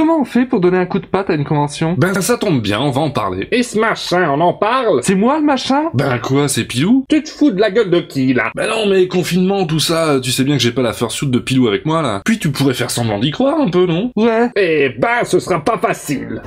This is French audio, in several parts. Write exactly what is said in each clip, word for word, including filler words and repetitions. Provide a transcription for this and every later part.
Comment on fait pour donner un coup de patte à une convention? Ben ça tombe bien, on va en parler. Et ce machin, on en parle? C'est moi le machin? Ben quoi, c'est Pilou? Tu te fous de la gueule de qui, là? Ben non, mais confinement, tout ça, tu sais bien que j'ai pas la fursuit de Pilou avec moi, là. Puis tu pourrais faire semblant d'y croire un peu, non? Ouais. Eh ben, ce sera pas facile.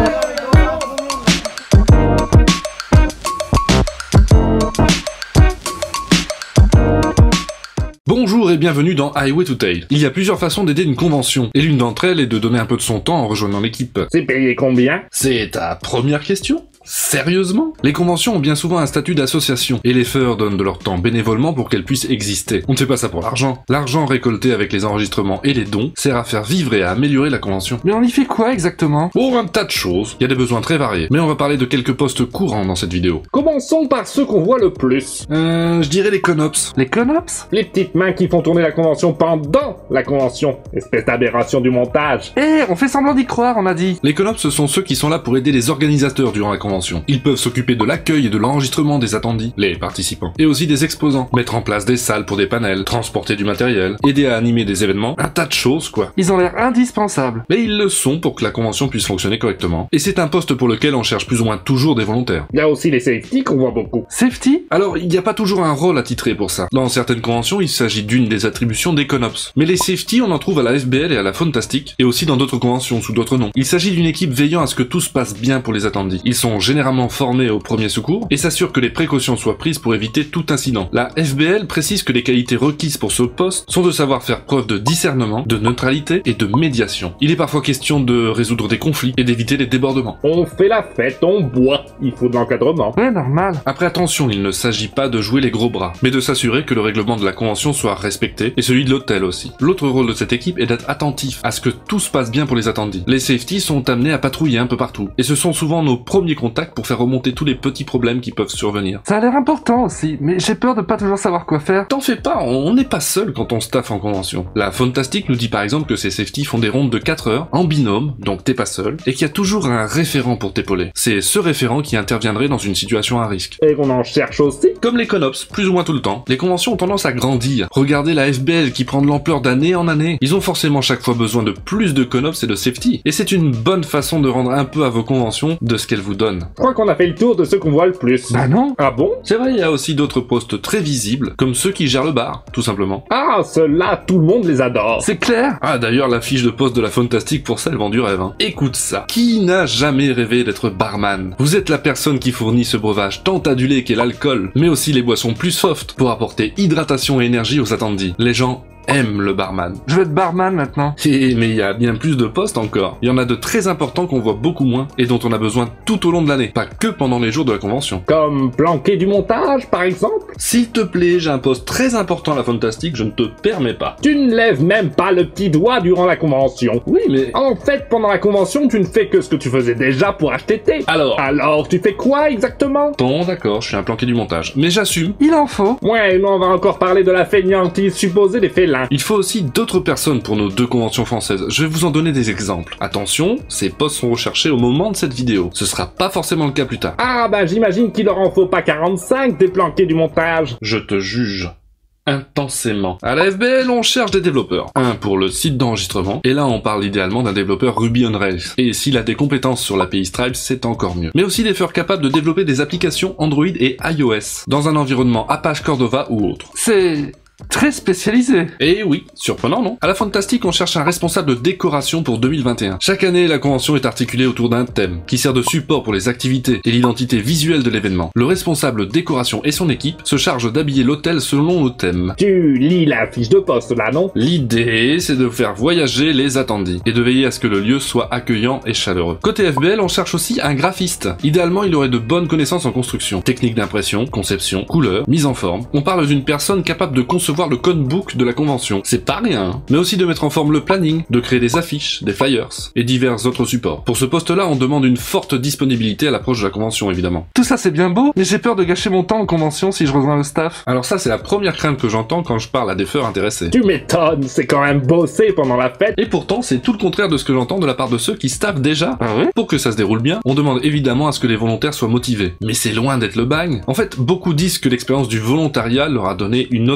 Bonjour et bienvenue dans Highway to Tail. Il y a plusieurs façons d'aider une convention, et l'une d'entre elles est de donner un peu de son temps en rejoignant l'équipe. C'est payé combien? C'est ta première question? Sérieusement? Les conventions ont bien souvent un statut d'association, et les feurs donnent de leur temps bénévolement pour qu'elles puissent exister. On ne fait pas ça pour l'argent. L'argent récolté avec les enregistrements et les dons sert à faire vivre et à améliorer la convention. Mais on y fait quoi exactement? Pour un tas de choses, il y a des besoins très variés, mais on va parler de quelques postes courants dans cette vidéo. Commençons par ceux qu'on voit le plus. Euh, je dirais les conops. Les conops? Les petites mains qui font tourner la convention pendant la convention. Espèce d'aberration du montage. Eh, on fait semblant d'y croire, on a dit. Les conops, ce sont ceux qui sont là pour aider les organisateurs durant la convention. Ils peuvent s'occuper de l'accueil et de l'enregistrement des attendis, les participants, et aussi des exposants, mettre en place des salles pour des panels, transporter du matériel, aider à animer des événements, un tas de choses quoi. Ils ont l'air indispensables. Mais ils le sont pour que la convention puisse fonctionner correctement. Et c'est un poste pour lequel on cherche plus ou moins toujours des volontaires. Il y a aussi les safety qu'on voit beaucoup. Safety? Alors, il n'y a pas toujours un rôle attitré pour ça. Dans certaines conventions, il s'agit d'une des attributions des conops. Mais les safety, on en trouve à la F B L et à la Fantastic, et aussi dans d'autres conventions sous d'autres noms. Il s'agit d'une équipe veillant à ce que tout se passe bien pour les attendis. Ils sont généralement formés au premier secours et s'assurent que les précautions soient prises pour éviter tout incident. La F B L précise que les qualités requises pour ce poste sont de savoir faire preuve de discernement, de neutralité et de médiation. Il est parfois question de résoudre des conflits et d'éviter les débordements. On fait la fête, on boit. Il faut de l'encadrement. Ouais, normal. Après attention, il ne s'agit pas de jouer les gros bras, mais de s'assurer que le règlement de la convention soit respecté, et celui de l'hôtel aussi. L'autre rôle de cette équipe est d'être attentif à ce que tout se passe bien pour les attendis. Les safety sont amenés à patrouiller un peu partout, et ce sont souvent nos premiers contacts pour faire remonter tous les petits problèmes qui peuvent survenir. Ça a l'air important aussi, mais j'ai peur de pas toujours savoir quoi faire. T'en fais pas, on n'est pas seul quand on staffe en convention. La Fantastic nous dit par exemple que ces safety font des rondes de quatre heures, en binôme, donc t'es pas seul, et qu'il y a toujours un référent pour t'épauler. C'est ce référent qui interviendrait dans une situation à risque. Et qu'on en cherche aussi. Comme les conops, plus ou moins tout le temps, les conventions ont tendance à grandir. Regardez la F B L qui prend de l'ampleur d'année en année. Ils ont forcément chaque fois besoin de plus de conops et de safety. Et c'est une bonne façon de rendre un peu à vos conventions de ce qu'elles vous donnent. Je crois qu'on a fait le tour de ceux qu'on voit le plus. Bah non. Ah bon? C'est vrai, il y a aussi d'autres postes très visibles, comme ceux qui gèrent le bar, tout simplement. Ah, ceux-là, tout le monde les adore. C'est clair. Ah d'ailleurs, la fiche de poste de la Fantastic pour ça, elle vend du rêve. Hein. Écoute ça. Qui n'a jamais rêvé d'être barman? Vous êtes la personne qui fournit ce breuvage tant adulé qu'est l'alcool, mais aussi les boissons plus soft pour apporter hydratation et énergie aux attendis. Les gens aime le barman. Je veux être barman maintenant. Et, mais il y a bien plus de postes encore. Il y en a de très importants qu'on voit beaucoup moins et dont on a besoin tout au long de l'année, pas que pendant les jours de la convention. Comme planquer du montage, par exemple? S'il te plaît, j'ai un poste très important à la Fantastic, je ne te permets pas. Tu ne lèves même pas le petit doigt durant la convention. Oui, mais... En fait, pendant la convention, tu ne fais que ce que tu faisais déjà pour H T T. Alors Alors, tu fais quoi exactement? Bon, d'accord, je suis un planqué du montage. Mais j'assume. Il en faut. Ouais, nous on va encore parler de la fainéantise supposée des félins. Il faut aussi d'autres personnes pour nos deux conventions françaises. Je vais vous en donner des exemples. Attention, ces postes sont recherchés au moment de cette vidéo. Ce sera pas forcément le cas plus tard. Ah bah j'imagine qu'il leur en faut pas quarante-cinq des planqués du montage. Je te juge. Intensément. À la F B L, on cherche des développeurs. Un pour le site d'enregistrement, et là on parle idéalement d'un développeur Ruby on Rails. Et s'il a des compétences sur l'A P I Stripes, c'est encore mieux. Mais aussi des feurs capables de développer des applications Android et iOS, dans un environnement Apache Cordova ou autre. C'est... très spécialisé. Et oui, surprenant non? À la Fantastic, on cherche un responsable de décoration pour deux mille vingt et un. Chaque année, la convention est articulée autour d'un thème, qui sert de support pour les activités et l'identité visuelle de l'événement. Le responsable décoration et son équipe se chargent d'habiller l'hôtel selon le thème. Tu lis la fiche de poste là, non? L'idée, c'est de faire voyager les attendis, et de veiller à ce que le lieu soit accueillant et chaleureux. Côté F B L, on cherche aussi un graphiste. Idéalement, il aurait de bonnes connaissances en construction, technique d'impression, conception, couleur, mise en forme. On parle d'une personne capable de concevoir le code book de la convention. C'est pas rien, hein. Mais aussi de mettre en forme le planning, de créer des affiches, des flyers et divers autres supports. Pour ce poste-là, on demande une forte disponibilité à l'approche de la convention, évidemment. Tout ça c'est bien beau, mais j'ai peur de gâcher mon temps en convention si je rejoins le staff. Alors ça, c'est la première crainte que j'entends quand je parle à des feurs intéressés. Tu m'étonnes, c'est quand même bossé pendant la fête. Et pourtant, c'est tout le contraire de ce que j'entends de la part de ceux qui staffent déjà. Ah ouais? Pour que ça se déroule bien, on demande évidemment à ce que les volontaires soient motivés. Mais c'est loin d'être le bagne. En fait, beaucoup disent que l'expérience du volontariat leur a donné une autre image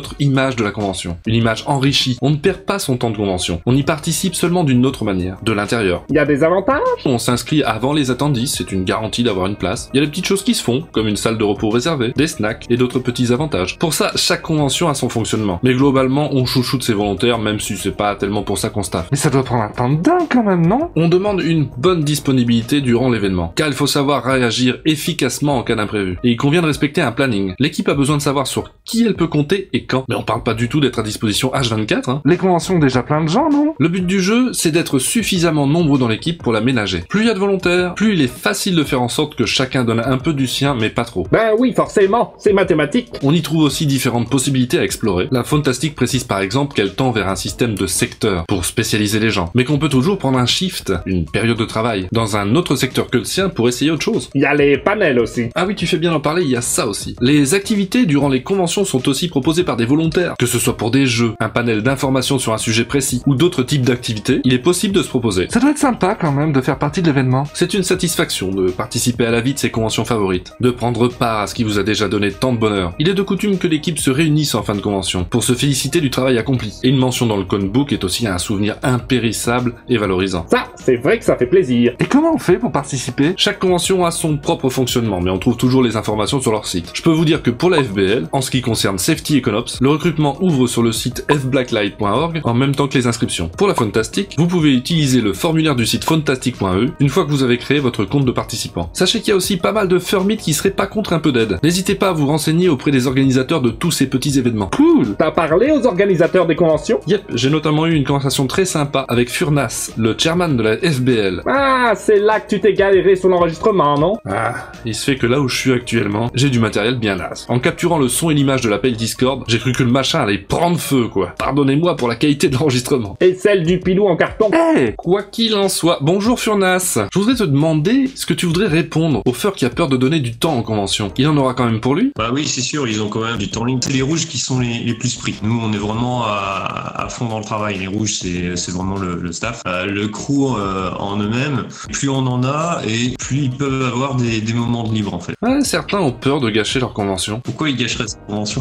l'image de la convention. Une image enrichie. On ne perd pas son temps de convention. On y participe seulement d'une autre manière, de l'intérieur. Il y a des avantages? On s'inscrit avant les attendices, c'est une garantie d'avoir une place. Il y a des petites choses qui se font, comme une salle de repos réservée, des snacks et d'autres petits avantages. Pour ça, chaque convention a son fonctionnement. Mais globalement, on chouchoute ses volontaires, même si c'est pas tellement pour ça qu'on staffe. Mais ça doit prendre un temps de dingue quand même, non? On demande une bonne disponibilité durant l'événement, car il faut savoir réagir efficacement en cas d'imprévu. Et il convient de respecter un planning. L'équipe a besoin de savoir sur qui elle peut compter et quand. Mais on parle pas du tout d'être à disposition H vingt-quatre, hein. Les conventions ont déjà plein de gens, non? Le but du jeu, c'est d'être suffisamment nombreux dans l'équipe pour la ménager. Plus il y a de volontaires, plus il est facile de faire en sorte que chacun donne un peu du sien, mais pas trop. Ben oui, forcément, c'est mathématique. On y trouve aussi différentes possibilités à explorer. La Fantastic précise par exemple qu'elle tend vers un système de secteurs pour spécialiser les gens, mais qu'on peut toujours prendre un shift, une période de travail, dans un autre secteur que le sien pour essayer autre chose. Il y a les panels aussi. Ah oui, tu fais bien d'en parler, il y a ça aussi. Les activités durant les conventions sont aussi proposées par des volontaires, que ce soit pour des jeux, un panel d'informations sur un sujet précis ou d'autres types d'activités, il est possible de se proposer. Ça doit être sympa quand même de faire partie de l'événement. C'est une satisfaction de participer à la vie de ses conventions favorites, de prendre part à ce qui vous a déjà donné tant de bonheur. Il est de coutume que l'équipe se réunisse en fin de convention pour se féliciter du travail accompli. Et une mention dans le Conbook est aussi un souvenir impérissable et valorisant. Ça, c'est vrai que ça fait plaisir. Et comment on fait pour participer? Chaque convention a son propre fonctionnement, mais on trouve toujours les informations sur leur site. Je peux vous dire que pour la F B L, en ce qui concerne Safety et Conops, le recrutement ouvre sur le site f blacklight point org en même temps que les inscriptions. Pour la Fantastic, vous pouvez utiliser le formulaire du site fantastic point e une fois que vous avez créé votre compte de participant. Sachez qu'il y a aussi pas mal de furmites qui seraient pas contre un peu d'aide. N'hésitez pas à vous renseigner auprès des organisateurs de tous ces petits événements. Cool! T'as parlé aux organisateurs des conventions? Yep, j'ai notamment eu une conversation très sympa avec Furnas, le chairman de la F B L. Ah, c'est là que tu t'es galéré sur l'enregistrement, non? Ah, il se fait que là où je suis actuellement, j'ai du matériel bien naze. En capturant le son et l'image de l'appel Discord, j'ai cru que le machin allait prendre feu, quoi. Pardonnez-moi pour la qualité de l'enregistrement. Et celle du pilou en carton? Hey! Quoi qu'il en soit, bonjour Furnas. Je voudrais te demander ce que tu voudrais répondre au Fur qui a peur de donner du temps en convention. Il en aura quand même pour lui? Bah oui, c'est sûr, ils ont quand même du temps libre. C'est les rouges qui sont les, les plus pris. Nous, on est vraiment à, à fond dans le travail. Les rouges, c'est, c'est vraiment le, le staff. Euh, le crew euh, en eux-mêmes, plus on en a et plus ils peuvent avoir des, des moments de libre en fait. Ouais, certains ont peur de gâcher leur convention. Pourquoi ils gâcheraient cette convention?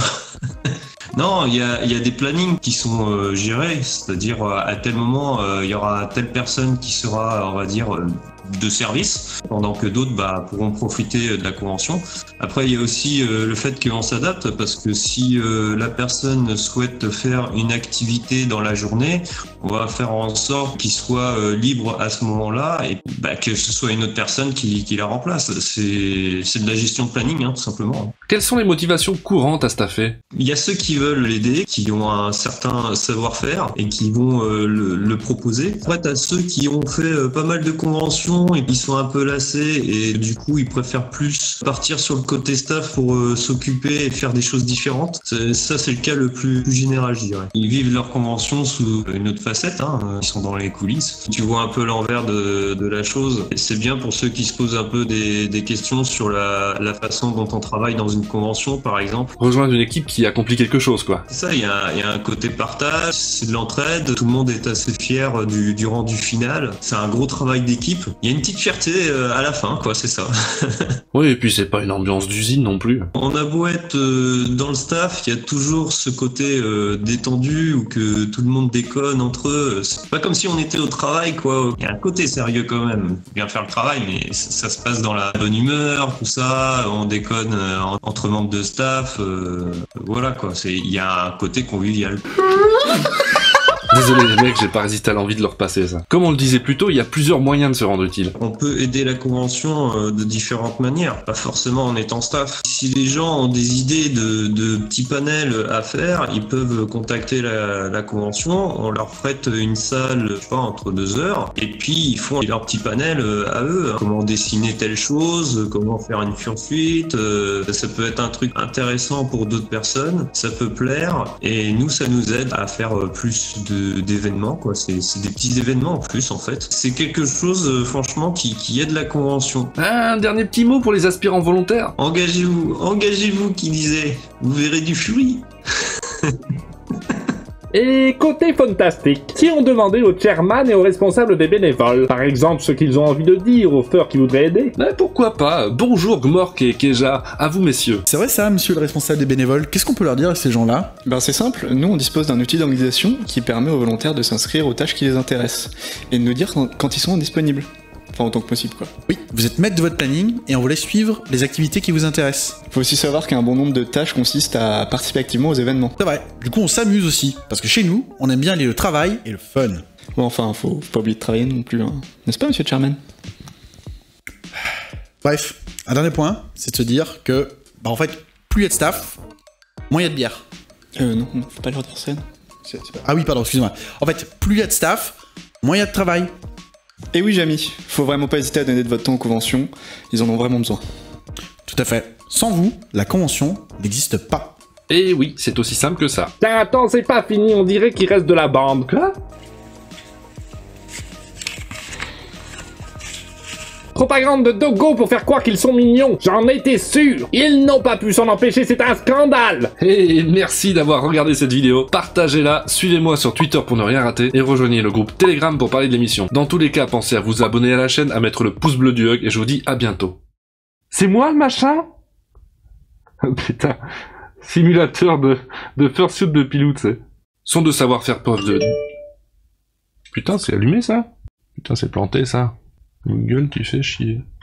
Non, il y a, y a des plannings qui sont euh, gérés, c'est-à-dire euh, à tel moment, il euh, y aura telle personne qui sera, on va dire, euh, de service, pendant que d'autres bah, pourront profiter de la convention. Après, il y a aussi euh, le fait qu'on s'adapte, parce que si euh, la personne souhaite faire une activité dans la journée, on va faire en sorte qu'il soit euh, libre à ce moment-là et bah, que ce soit une autre personne qui, qui la remplace. C'est, c'est de la gestion de planning, hein, tout simplement. Quelles sont les motivations courantes à staffer? Il y a ceux qui veulent l'aider, qui ont un certain savoir-faire et qui vont euh, le, le proposer. Après, t'as ceux qui ont fait euh, pas mal de conventions et qui sont un peu lassés et du coup, ils préfèrent plus partir sur le côté staff pour euh, s'occuper et faire des choses différentes. C'est, ça, c'est le cas le plus, plus général, je dirais. Ils vivent leur convention sous une autre facette, hein. Ils sont dans les coulisses. Tu vois un peu l'envers de, de la chose. Et c'est bien pour ceux qui se posent un peu des, des questions sur la, la façon dont on travaille dans une convention, par exemple. Rejoindre une équipe qui accomplit quelque chose, quoi. C'est ça, il y a, il y a un côté partage, c'est de l'entraide, tout le monde est assez fier du, du rendu final. C'est un gros travail d'équipe. Il y a une petite fierté euh, à la fin, quoi, c'est ça. Oui, et puis c'est pas une ambiance d'usine non plus. On a beau être euh, dans le staff, il y a toujours ce côté euh, détendu où que tout le monde déconne entre eux. C'est pas comme si on était au travail, quoi. Il y a un côté sérieux quand même. Faut bien faire le travail, mais ça, ça se passe dans la bonne humeur, tout ça. On déconne euh, entre membres de staff. Euh, voilà, quoi. C'est, il y a un côté convivial. Désolé les mecs, j'ai pas résisté à l'envie de leur passer ça. Comme on le disait plus tôt, il y a plusieurs moyens de se rendre utile. On peut aider la convention euh, de différentes manières, pas forcément en étant staff. Si les gens ont des idées de, de petits panels à faire, ils peuvent contacter la, la convention, on leur prête une salle, je sais pas, entre deux heures, et puis ils font leur petit panel euh, à eux. Hein. Comment dessiner telle chose, comment faire une fursuite, euh, ça peut être un truc intéressant pour d'autres personnes, ça peut plaire, et nous ça nous aide à faire euh, plus de d'événements, quoi. C'est, c'est des petits événements en plus, en fait. C'est quelque chose, euh, franchement, qui, qui aide la convention. Un dernier petit mot pour les aspirants volontaires. Engagez-vous, engagez-vous, qui disait. Vous verrez du Fury. Et côté fantastique, si on demandait au chairman et aux responsables des bénévoles, par exemple ce qu'ils ont envie de dire aux feurs qui voudraient aider? Mais pourquoi pas? Bonjour Gmork et Keja, à vous messieurs. C'est vrai ça, monsieur le responsable des bénévoles, qu'est-ce qu'on peut leur dire à ces gens-là? Ben c'est simple, nous on dispose d'un outil d'organisation qui permet aux volontaires de s'inscrire aux tâches qui les intéressent, et de nous dire quand, quand ils sont disponibles. Enfin, autant que possible, quoi. Oui, vous êtes maître de votre planning et on vous laisse suivre les activités qui vous intéressent. Faut aussi savoir qu'un bon nombre de tâches consiste à participer activement aux événements. C'est vrai, du coup on s'amuse aussi, parce que chez nous, on aime bien aller le travail et le fun. Bon, enfin, faut, faut pas oublier de travailler non plus, hein. N'est-ce pas, monsieur Chairman? Bref, un dernier point, c'est de se dire que, bah en fait, plus il y a de staff, moins il y a de bière. Euh, non, non, faut pas leur dire ça, non. C'est- c'est pas- Ah oui, pardon, excuse-moi. En fait, plus il y a de staff, moins il y a de travail. Et oui, Jamy, faut vraiment pas hésiter à donner de votre temps aux conventions, ils en ont vraiment besoin. Tout à fait. Sans vous, la convention n'existe pas. Et oui, c'est aussi simple que ça. Tiens, attends, c'est pas fini, on dirait qu'il reste de la bande. Quoi? Propagande de Dogo pour faire croire qu'ils sont mignons. J'en étais sûr. Ils n'ont pas pu s'en empêcher, c'est un scandale. Et merci d'avoir regardé cette vidéo, partagez-la, suivez-moi sur Twitter pour ne rien rater, et rejoignez le groupe Telegram pour parler de l'émission. Dans tous les cas, pensez à vous abonner à la chaîne, à mettre le pouce bleu du Hug, et je vous dis à bientôt. C'est moi le machin? Putain. Simulateur de, de fursuit de pilou, tu sais. Sont de savoir faire preuve de... Putain, c'est allumé ça? Putain, c'est planté ça. Google, tu fais chier.